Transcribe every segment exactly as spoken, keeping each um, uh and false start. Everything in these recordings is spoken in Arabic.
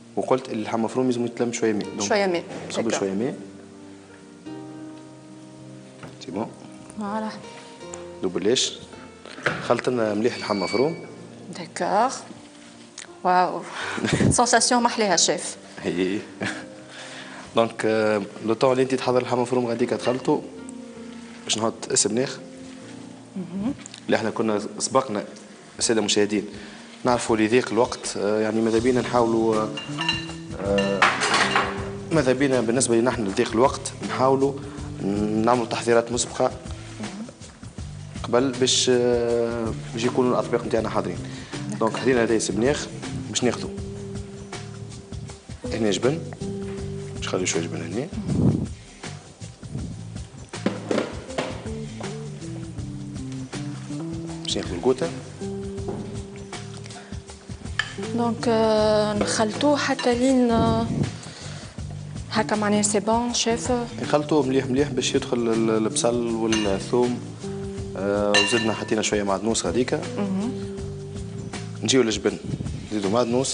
وقلت اللحم المفروم لازم يتلم شويه ماء. شويه ماء. صب شويه ماء. سي بون. فوالا. دوبلاش. خلط لنا مليح اللحم المفروم. داكوغ. واو. سونساسيون محليها شيف. اي. دونك لو طون اللي انت تحضر اللحم المفروم غاديك تخلطو باش نحط السبناخ. اللي احنا كنا سبقنا الساده المشاهدين نعرفوا لضيق الوقت يعني ماذا بينا نحاولوا ماذا بينا بالنسبه لنا نحن لضيق الوقت نحاولوا نعملوا تحضيرات مسبقه قبل باش باش يكونوا الاطباق نتاعنا حاضرين. دونك خدينا هذا السبناخ باش ناخذوا هنا جبن باش نخليو شويه جبن هنا. باش ناخذوا الكوتا. دونك نخلطوه حتى لين هكا معناها سي بون شيف. نخلطوه مليح مليح باش يدخل البصل والثوم. آه وزدنا حطينا شويه معدنوس هذيك. نجيو للجبن نزيدو معدنوس.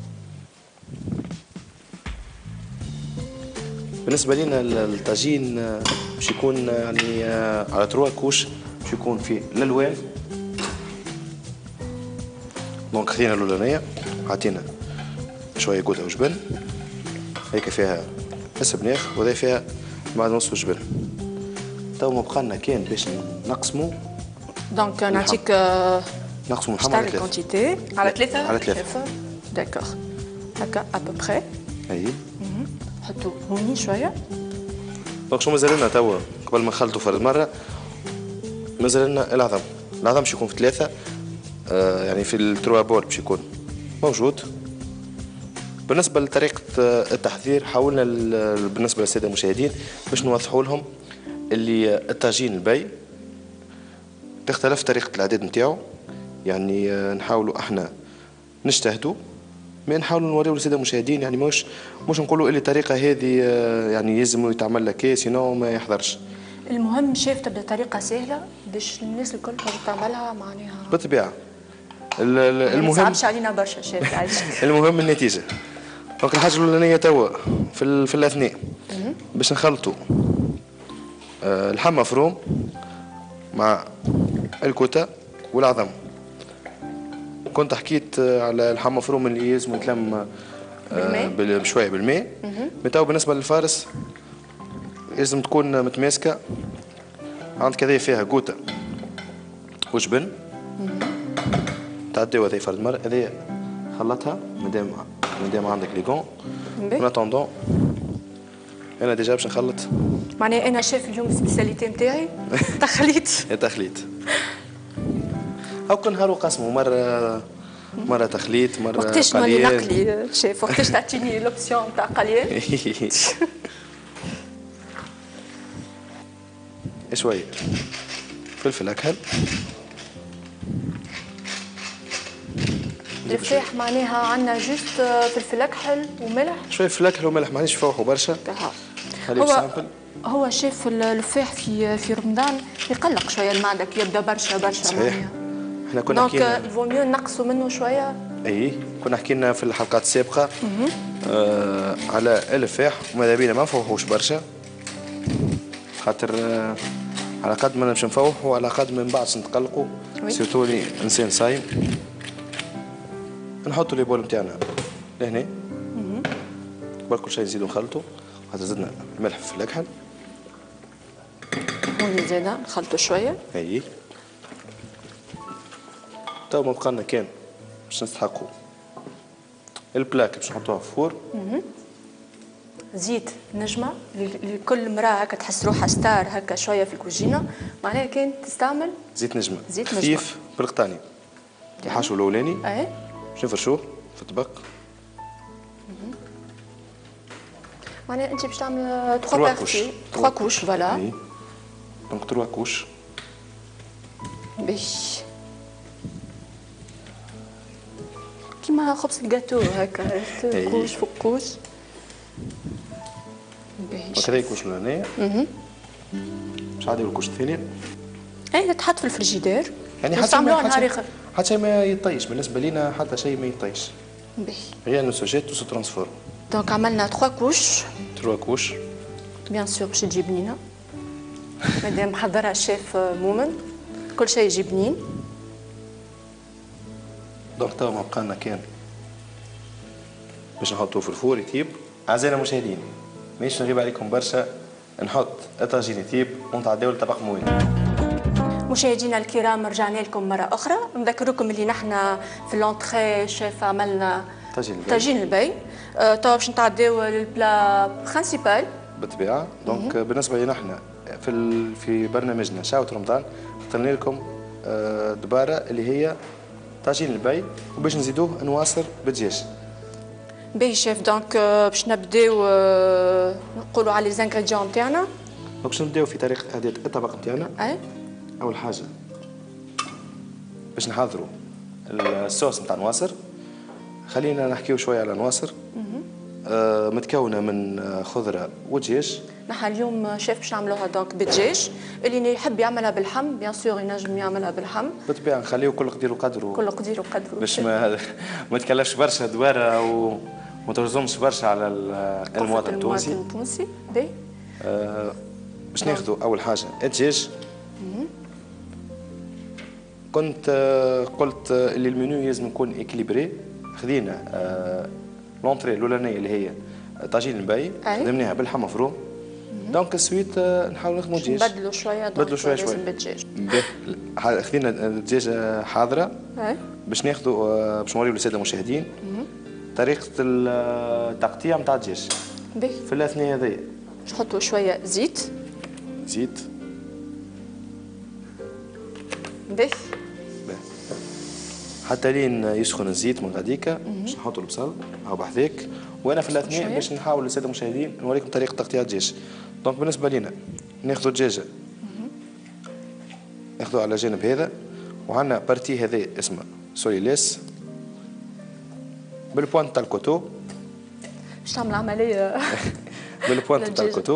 بالنسبه لنا الطاجين باش يكون يعني على تروا كوش باش يكون فيه الالوان. دونك خدينا الاولانيه عطينا شويه كوتا وجبن هيك فيها السبناخ وهذا فيها معدنوس وجبن. تو ما بقالنا كان باش نقسموا. دونك نعطيك نقسموا اللحم على ثلاثة. كونتيتي على ثلاثة. على ثلاثة. داكوغ. هكا ابوبخي. اي. نحطوا هوني شويه. دونك شو مازال لنا توا قبل ما نخلطوا فرد مره مازال لنا العظم. العظم باش يكون في ثلاثه. آه يعني في التروا بول باش يكون موجود. بالنسبه لطريقه التحضير حاولنا بالنسبه للساده المشاهدين باش نوضحوا لهم اللي الطاجين البي تختلف طريقه الاعداد نتاعو. يعني نحاولوا احنا نجتهدوا ما نحاولوا نوريو للساده المشاهدين يعني مش مش نقولوا اللي الطريقه هذه يعني يلزم يتعمل لك كي سينو ما يحضرش. المهم شايف تبدا طريقه سهله باش الناس الكل تقدر تعملها معناها. بالطبيعه. المهم ما تصعبش علينا برشا شايف عايش. المهم النتيجه. دونك الحاجه الاولانيه توا في في الاثناء باش نخلطوا اللحم مفروم مع الكوتا والعظم. كنت حكيت على اللحم مفروم اللي يلزم يتلم بشويه بالماء. تو بالنسبه للفارس لازم تكون متماسكه. عندك هذه فيها كوتا وجبن تعديو هذه فرد مره. هذه خلطها مادام مادام عندك لي كون. اون اتوندون انا ديجا باش نخلط. معناها انا شايف اليوم السبيساليتي نتاعي تخليط. تخليط. أو كل نهار وقسمه مرة مرة تخليط مرة قليل. وقتاش ماني نقلي شيف وقتاش تعطيني لوبسيون تاع قليل. شوية فلفل أكحل. الفلاح معناها عندنا جوست فلفل أكحل وملح. شوية فلفل أكحل وملح مانيش فوحوا برشا. هو هو شيف الفلاح في في رمضان يقلق شوية المعدة كي يبدا برشا برشا. صحيح. احنا كنا دونك الفو ميو نقصوا منه شويه. اي كنا حكينا في الحلقات السابقه آه على الفاح وماذا بينا ما نفوحوش برشا خاطر آه على قد ما نمشي نفوحوا وعلى قد ما من بعد نتقلقوا. سيرتو لي انسان صايم. نحطوا لي بول نتاعنا لهنا. قبل كل شيء نزيدو نخلطوا. هذا زدنا الملح في الأكحل. هوني زيادة نخلطوا شويه. اي تو ما بقالنا كان باش نستحقوا البلاك باش نحطوها في الفور. زيت نجمه لكل امراه هكا تحس روحها ستار هكا شويه في الكوجينه معناها كان تستعمل زيت نجمه زيت نجمه خفيف بالقطاني. الحشو الاولاني اي باش نفرشوه في الطبق. معناها انت باش تعمل تخوا بارتي تخوا كوش فوالا. دونك تروا كوش باش كيما خبز الجاتو هكا كوش فوق كوش. هكذا الكوش الاولانيه. باش نعديو الكوش الثانيه. اي تحط في الفريجيدير يعني حتى نهار اخر حتى شيء ما يطيش بالنسبه لينا حتى شيء ما يطيش. باهي. rien ne se jette tout se transforme. دونك عملنا ثلاث كوش. trois couches. بيان سور باش تجي بنينه. مادام محضرها الشيف مومن كل شيء يجي بنين. دونك توا ما بقالنا كان باش نحطوه في الفور يطيب. اعزائنا المشاهدين مانيش نغيب عليكم برشا، نحط الطاجين يطيب ونتعداو لطبق موالي. مشاهدينا الكرام رجعنا لكم مرة أخرى، نذكركم اللي نحن في اللونتخي شيف عملنا طاجين البي. طاجين البي. أه توا باش نتعداو للبلا برينسيبال. بالطبيعة. دونك بالنسبة لنا احنا في ال... في برنامجنا شاوة رمضان اخترنا لكم أه دبارة اللي هي طاجين البي وباش نزيدوه نواصر بالدجاج. باهي شيف دونك باش نبداو أه نقولوا على لي زانغريديون نتاعنا. باش نبداو في طريقة إعداد الطبق نتاعنا. أي أول حاجة باش نحضروا الصوص نتاع نواصر. خلينا نحكيو شوية على نواصر. آه متكونة من خضرة ودجاج. نحن اليوم شيف باش نعملوها دونك بالدجاج، اللي يحب يعملها باللحم بيان سور ينجم يعملها باللحم. بالطبيعة نخليو كل قدير وقدره. كل قدير وقدره. باش ما ما تكلفش برشا دوارة وما ترزمش برشا على المواطن التونسي. المواطن التونسي. باهي. آه باش ناخذوا أول حاجة الدجاج. كنت قلت اللي المنيو لازم يكون اكيليبري. خذينا آه لونتري الاولانيه اللي هي طاجين البي خدمناها باللحم مفروم. دونك السويت آه نحاول نخدموا الدجاج. نبدلوا شويه. نبدلوا شويه شويه. بالدجاج. خذينا الدجاج حاضره. أي. باش ناخذوا آه باش نوريو للساده المشاهدين طريقه التقطيع نتاع الدجاج. باهي. في الاثناء هذيا باش نحطوا شويه زيت. زيت. باهي. حتى لين يسخن الزيت من غاديكا باش نحطوا البصل هاو بحذاك. وانا في الاثناء باش نحاول للساده المشاهدين نوريكم طريقه تقطيع الدجاج. دونك بالنسبه لينا ناخذوا الدجاجه ناخذوها على جانب هذا، وعندنا بارتي هذا اسمه سوليليس بالبوانت تاع الكوتو. باش تعمل عمليه بالبوانت تاع الكوتو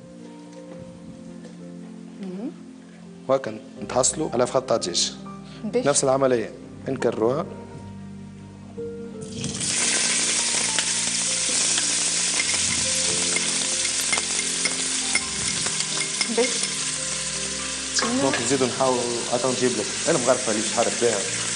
وهكا نتحصلوا على فخاد تاع الدجاج. نفس العمليه نكرروها. باهي. دونك نزيدو نحاولوا عطا نجيب لك المغرفه اللي باش حارك بها.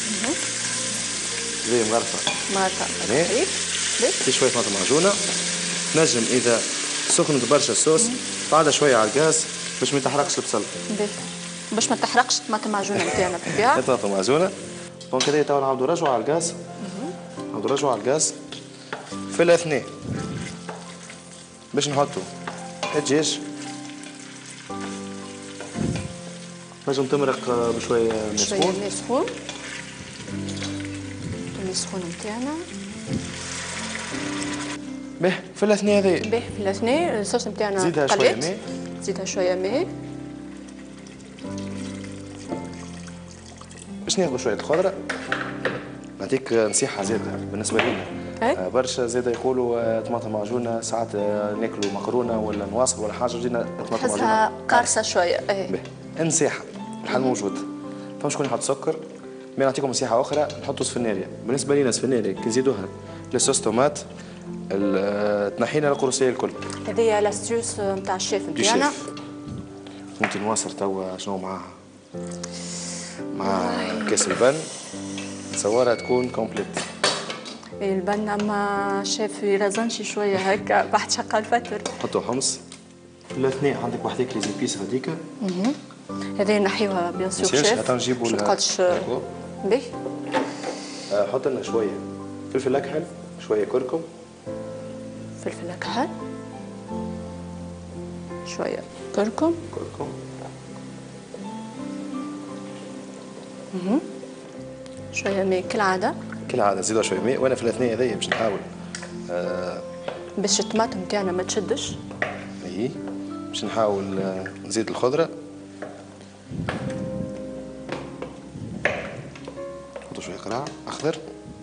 زي مغرفه. مغرفه. باهي. في شويه طماطم معجونه. نجم اذا سخنت برشا الصوص بعدها شويه على الغاز باش ما يتحرقش البصل. باهي. باش ما تحرقش الطماطم معجونه نتاعنا بالطبيعه. طماطم معجونه. دونك هذا توا نعاودو نرجعو على الغاز. نعاودو نرجعو على الغاز. في الاثناء باش نحطو الدجاج. نجم تمرق بشويه ماء سخون. شويه ماء سخون. الماء سخون نتاعنا. باهي في الاثناء هذايا. باهي في الاثناء الصوص نتاعنا زيدها شويه ماء. زيدها شويه ماء. باش ناخذ شويه الخضره. نعطيك نصيحه زاده بالنسبه لنا. أه؟ برشا زاده يقولوا طماطم معجونه ساعات ناكلوا مكرونه ولا نواصل ولا حاجه وجينا طماطم معجونه. تحسها قارصه شويه. اي نصيحه الحل موجود. فما شكون يحط سكر. مي نعطيكم نصيحه اخرى نحطوا سفناريا. بالنسبه لنا سفناريا كي نزيدوها للصوص طوماط تنحينا القروسيه الكل. هذه لاستيوس نتاع الشيف نتاعنا. ممكن نواصل توا شنو معاها؟ مع كاس البن نصورها تكون كومبليت. البن اما شيف يرزنشي شويه هكا بعد شقه الفتر. نحطوا حمص. في الاثناء عندك وحدك لي زيبيس هذيك. هذه نحيوها بيان سور شيف. حتى نجيبوا ما تقعدش. باهي. حط لنا شويه فلفل اكحل شويه كركم. فلفل اكحل شويه كركم. كركم. اها. شويه ماء كالعاده. كالعاده نزيدوا شويه ماء. وانا في الاثناء هذيا باش نحاول آه باش الطماطم تاعنا ما تشدش. اي باش نحاول آه نزيد الخضره. نحطوا شويه قرع اخضر.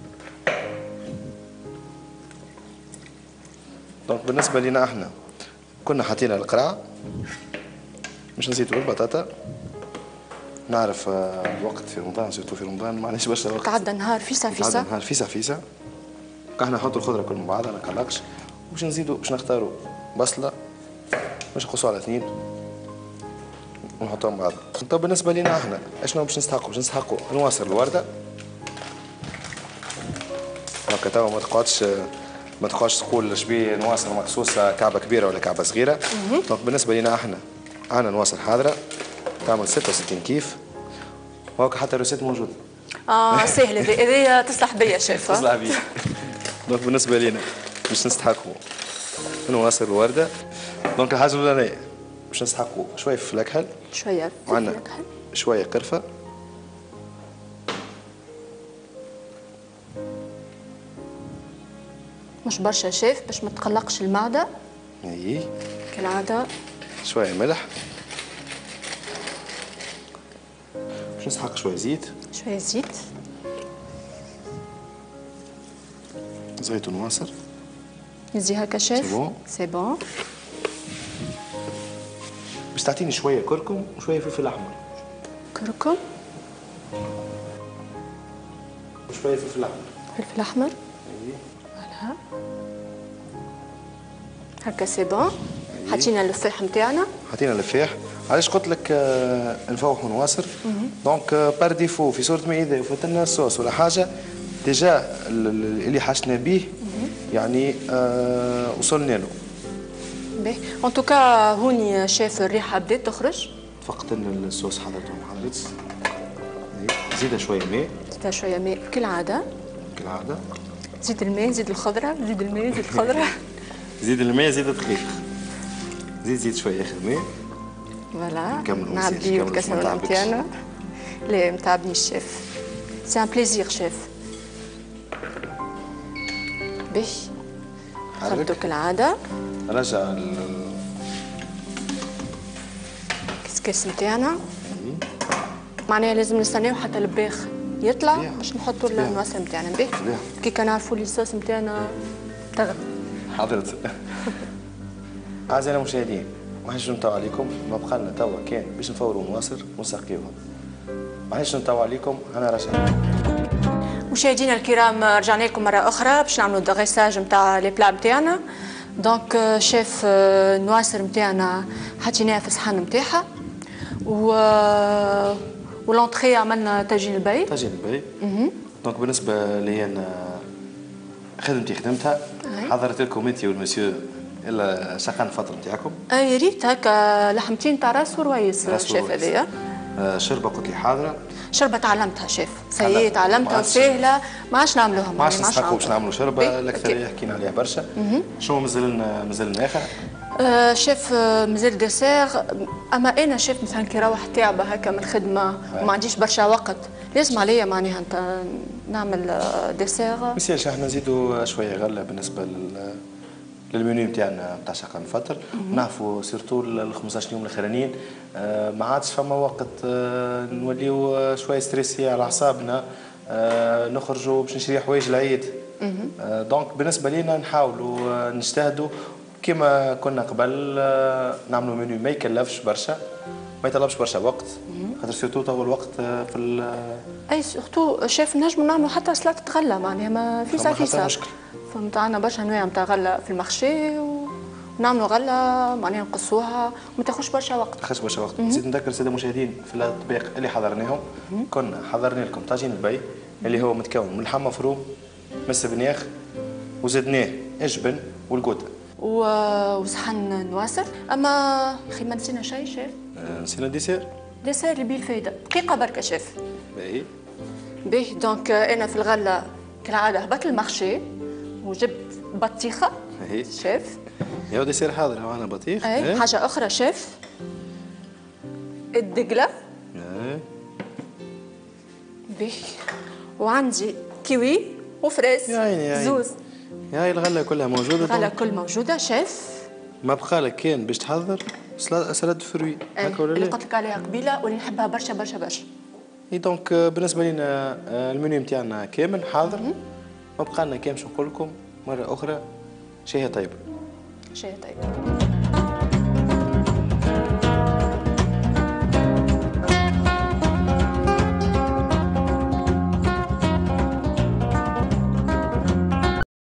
دونك بالنسبه لنا احنا كنا حاطين القرع مش نزيدوا البطاطا. نعرف الوقت في رمضان سيرتو في رمضان معليش برشا وقت. تعدى نهار فيسا فيسا. تعدى نهار فيسا فيسا. احنا نحطوا الخضره كل مع بعضها ما نقلقش، باش نزيدوا باش نختاروا بصله باش نقصوا على اثنين ونحطوهم مع بعض. طب بالنسبه لنا احنا اشنو باش نستحقوا؟ باش نستحقوا نواصل الورده هكا توا ما تقعدش ما تقعدش تقول شبيه نواصل مخصوصه كعبه كبيره ولا كعبه صغيره. دونك بالنسبه لنا احنا عندنا نواصل حاضره تعمل ستة وستين كيف وهكا حتى الروسيت موجود. اه سهله هذه تصلح بيا شيف. تصلح بيا. دونك بالنسبه لنا باش نستحقوا نواصل الورده. دونك الحاجه الاولانيه باش نستحقوا شويه فلفل اكحل، شويه فلفل اكحل، شويه قرفه، مش برشا شيف باش ما تقلقش المعده. اي كالعاده. شويه ملح، باش نسحق شويه زيت، شويه زيت، زيت ونواصر. نزي هكا شيف. سي بون سي بون. باش تعطيني شويه كركم وشويه فلفل احمر. كركم وشويه فلفل احمر. فلفل احمر. اي فوالا هكا سي بون. حطينا اللفاح نتاعنا. حطينا اللفاح. علاش قلت لك آه نفوحوا ونواصر؟ دونك آه بار ديفو في صوره ما اذا فات لنا الصوص ولا حاجه ديجا اللي حشنا به يعني آه وصلنا له. باهي ان توكا هوني شاف الريحه بدات تخرج. فقط ان الصوص حضرته ما حضرتش. زيد شويه ماء. زيد شويه ماء كالعاده. كالعاده. زيد الماء، زيد الخضره، زيد الماء، زيد الخضره. زيد الماء، زيد الدقيق. زيد زيد شويه اخر ماء. فوالا نعبيو الكاسرونه نتاعنا. لا متعبني الشيف. سي ان بليزير شيف. باهي خلطو كالعاده. رجع الكسكاس نتاعنا. معناها لازم نستناو حتى الباخ يطلع باش نحطوا النواصر نتاعنا. باهي كي كنعرفوا لي الصوص نتاعنا تغلى. حضرت. أعزائنا المشاهدين ماحش نطول عليكم، ما بقى لنا توا كان باش نفوروا نواصر ونسقيوها. ماحش نطول عليكم، أنا رجعت. مشاهدينا الكرام رجعنا لكم مرة أخرى باش نعملوا الدغيساج نتاع لي بلا نتاعنا. دونك شيف النواصر نتاعنا حطيناها في الصحن نتاعها و ولونطخي عملنا طاجين البي. طاجين البي. دونك بالنسبة لي أنا خدمتي خدمتها. حضرت لكم أنت والمسيو إلا شقان الفطر نتاعكم. يا ريت هكا لحمتين تاع راس وروايس شيف هذايا. شربة قلت لي حاضرة. شربة تعلمتها شيف، سيي تعلمتها وسهلة، ما عادش نعملوها. ما عادش نستحقوا باش نعملوا شربة، الأكثرية حكينا عليها برشا. شنو مازال لنا مازال لنا آخر؟ آه شيف مازال ديسير، أما أنا شيف مثلا كي نروح تعبة هكا من الخدمة وما عنديش برشا وقت، لازم عليا معناها نعمل ديسير. ما يسالش احنا نزيدوا شوية غلة بالنسبة لل للمنيو نتاعنا نتاع شقان الفطر. نعرفوا سيرتو ال خمسطاش يوم الاخرانيين آه ما عادش فما وقت آه نوليو شويه ستريسي على اعصابنا آه نخرجوا باش نشري حوايج العيد. آه دونك بالنسبه لينا نحاولوا آه نجتهدوا كما كنا قبل آه نعملوا منيو ما يكلفش برشا ما يطلبش برشا وقت خاطر سيرتو تو الوقت آه في ال اي سيرتو شيف نجموا نعملوا حتى سلطه غله معناها ما في صافي صافي. فهمت عندنا برشا انواع نتاع غله في المارشي ونعملوا غله معناها نقصوها وما تاخذش برشا وقت. ما تاخذش برشا وقت. نزيد نذكر الساده المشاهدين في الاطباق اللي حضرناهم كنا حضرنا لكم طاجين البي اللي هو متكون من لحم مفروم من السبنياخ وزدناه الجبن والقوطه وصحن نواصر. اما اخي ما نسينا شيء شيف. أه نسينا الديسير. ديسير اللي بيه الفايده دقيقه بركه شيف. باهي باهي دونك انا في الغله كالعاده هبط المارشي وجبت بطيخه. باهي شيف. يا ديسير حاضر معنا بطيخ. اي حاجه اخرى شيف الدقله. اي باهي وعندي كيوي وفريز. يا عيني يا عيني. زوز. يا الغله كلها موجوده. الغله كل موجوده شيف. ما بقى لك كان باش تحضر سلطه فروي هكا ولا لا؟ اللي قلت لك عليها قبيله واللي نحبها برشا برشا برشا. اي دونك بالنسبه لنا المنيو نتاعنا كامل حاضر. ما بقى لنا كان باش نقول لكم مره اخرى شهيه طيبه. شهيه طيبه.